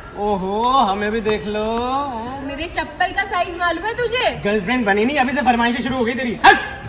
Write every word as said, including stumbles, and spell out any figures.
ओहो हमें भी देख लो। मेरे चप्पल का साइज मालूम है तुझे? गर्लफ्रेंड बनी नहीं, अभी से फरमाइशें शुरू हो गई तेरी। हट।